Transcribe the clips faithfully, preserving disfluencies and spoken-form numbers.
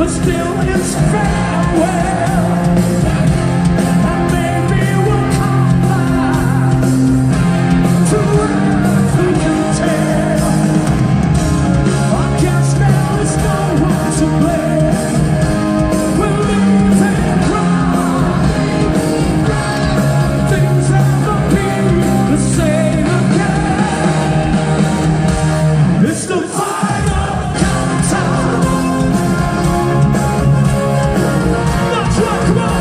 but still it's farewell. And maybe we'll come back to earth, who can tell? I guess there is no one to blame. We'll live and cry. Things never be the same again. It's the final countdown. That's right, come on.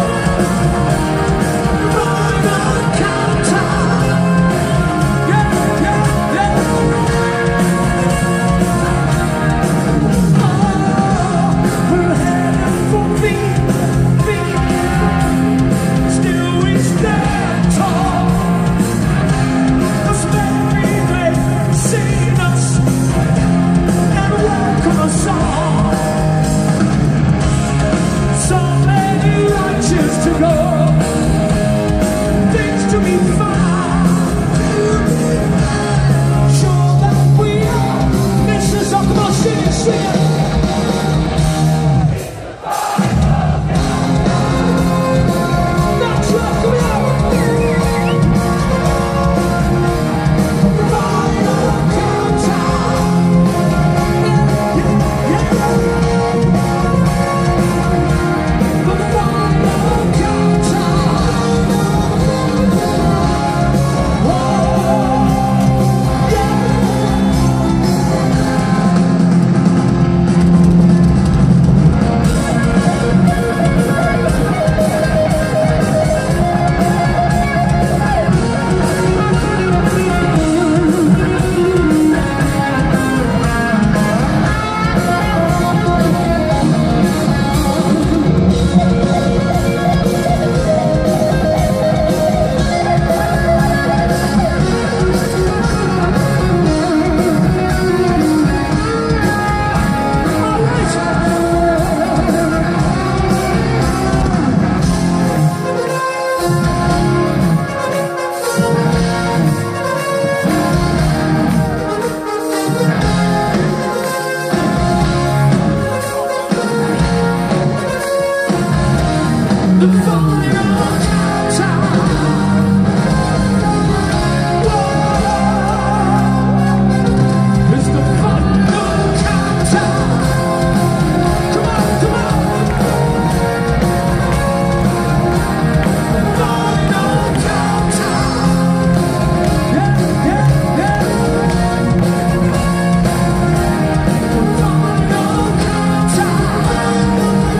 Final countdown. Yeah, yeah, yeah. Oh, we're heading for me, me. Still we stand tall. As many they've seen us and welcome us all. So many righteous to go, things to be found. Sure that we are. This is our come on, sing it, sing it. That's right, come on. Final countdown. Yeah, yeah, yeah. The final countdown. Whoa, yeah. The final countdown. Whoa, it's the final countdown. Come on, come on. Final countdown. Yeah, yeah, yeah. Final countdown.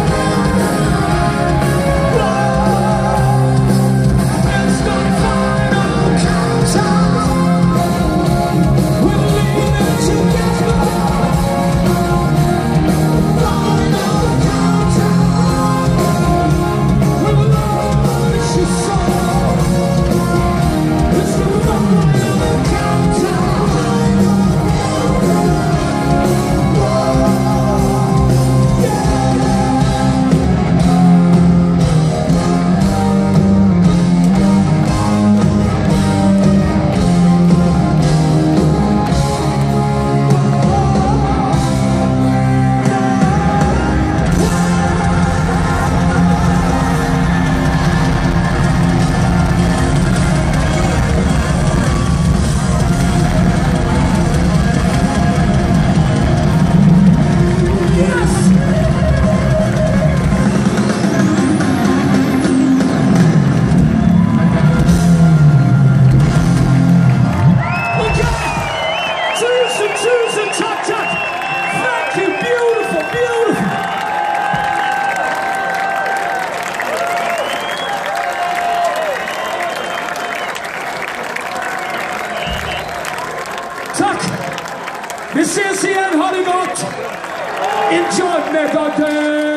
It's the final countdown. We're leaving together. Final countdown. With love is your soul. It's the final countdown. Yes! Okay! Tusen, tusen tack, tack! Thank you, beautiful, beautiful! Tack! Vi ses igen, ha det gott! Enjoy Megadeth!